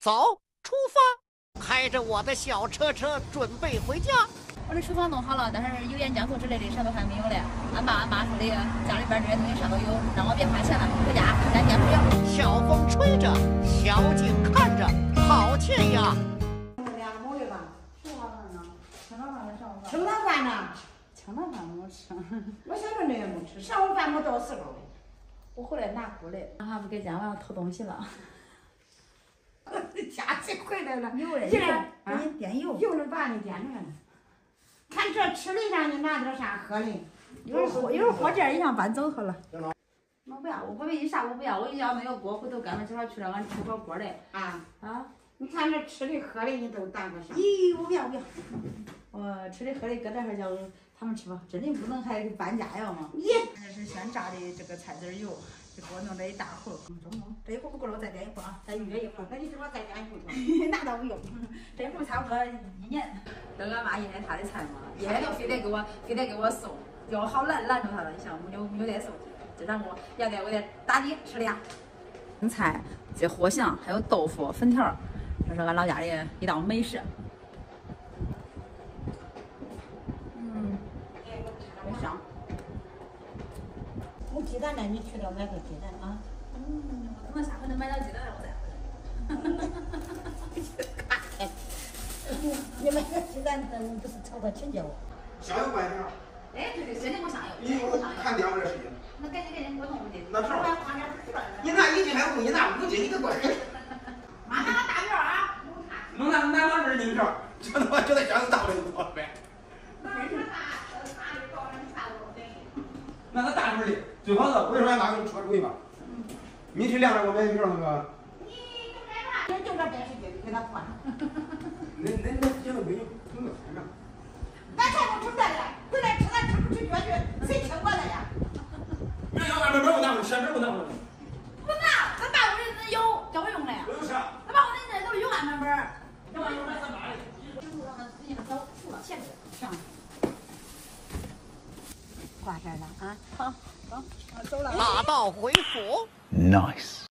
走，出发！开着我的小车车准备回家。 我的厨房弄好了，但是油盐酱醋之类的啥都还没有嘞。俺爸说的，家里边这些东西啥都有，让我别花钱了，回家咱先不要。 小风吹着，小景看着，好甜呀！ 2个馍的吧？ 吃啥饭呢？吃啥饭？上午饭。 吃不到饭呢？ 吃那饭没吃。 我晓得你也没吃，上午饭没到时候。 我回来拿锅嘞，俺还不给家，我要偷东西了。 家鸡回来了， 有嘞， 进来给你点油。 油能把你点出来了。看这吃的让你拿点啥喝的？ 一会儿火劲儿一下搬走好了。我不要，我不为啥我不要，我要那个锅，回头干了叫他去了，俺吃火锅嘞。 啊！ 啊！ 你看这吃的喝的你都当个啥？ 咦，我不要。我吃的喝的搁这儿叫他们吃吧，真的不能还搬家呀嘛。这是先炸的这个菜籽油，这给我弄了一大盒。这一会儿不够了，我再点一盒啊，再预约一盒。 那你给我再点一壶。 那倒不用，这壶差不多1年。跟俺妈1年她的菜嘛，1年都非得给我送，叫我好拦住她了。你想没有得送，这让我我得打的吃的呀。生菜、这藿香，还有豆腐、粉条，这是俺老家的一道美食。真香。 有鸡蛋呢，你去了买个鸡蛋啊。 我等下回能买到鸡蛋了，我再回来。 你买个鸡蛋，不是炒个青椒？ 香油拌点。 哎，对，真的我香油。 你看点我这事情。 那赶紧给我弄的。 那是。你拿1斤还不够，你拿5斤，你给过来。 妈拿大苗啊！ 能拿2根金条，这他妈就在箱子大了就多了呗。那个大份的，最好是我跟你说，俺妈给你出个主意吧。你去200我买1瓶那个。 你干啥？就这电视剧给他放上。 那现在没有，没有钱呢。 俺才不承担嘞，回来吃咱吃不吃绝句，谁听我的呀？ 没有，200不拿回去，这不拿回去。 不拿，咱爸我这有叫我用的。 有啥？ 咱爸我这都是有安排本儿。 要不然买300的。 钱上。 挂这儿了啊！ 好，走，走了。 大道回府。 Nice.